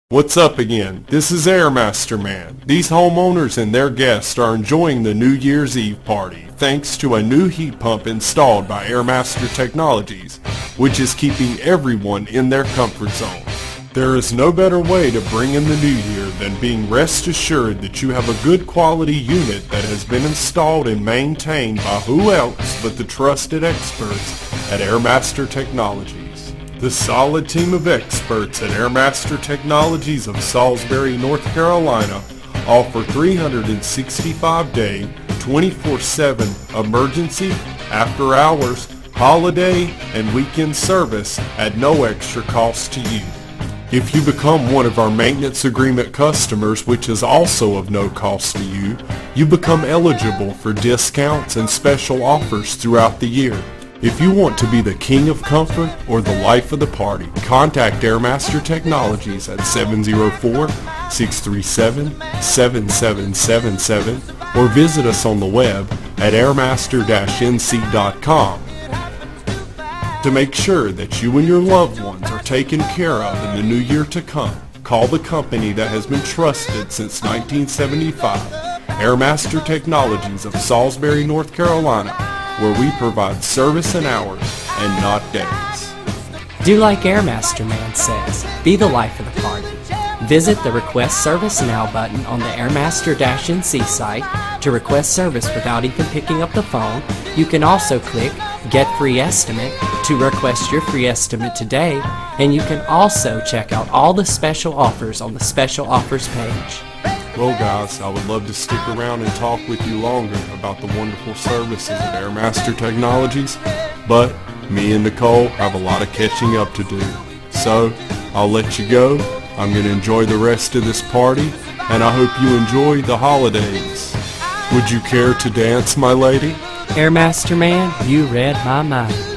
What's up again? This is Airmaster Man. These homeowners and their guests are enjoying the New Year's Eve party thanks to a new heat pump installed by Airmaster Technologies, which is keeping everyone in their comfort zone. There is no better way to bring in the new year than being rest assured that you have a good quality unit that has been installed and maintained by who else but the trusted experts at Airmaster Technologies. The solid team of experts at Airmaster Technologies of Salisbury, North Carolina offer 365-day, 24/7 emergency, after hours, holiday, and weekend service at no extra cost to you. If you become one of our maintenance agreement customers, which is also of no cost to you, you become eligible for discounts and special offers throughout the year. If you want to be the king of comfort or the life of the party, contact Airmaster Technologies at 704-637-7777 or visit us on the web at airmaster-nc.com. To make sure that you and your loved ones are taken care of in the new year to come, call the company that has been trusted since 1975, Airmaster Technologies of Salisbury, North Carolina, where we provide service in hours and not days. Do like Airmaster Man says, be the life of the party. Visit the Request Service Now button on the Airmaster-NC site to request service without even picking up the phone. You can also click Get Free Estimate to request your free estimate today, and you can also check out all the special offers on the Special Offers page. Well guys, I would love to stick around and talk with you longer about the wonderful services of Airmaster Technologies, but me and Nicole have a lot of catching up to do. So, I'll let you go. I'm going to enjoy the rest of this party, and I hope you enjoy the holidays. Would you care to dance, my lady? Airmaster Man, you read my mind.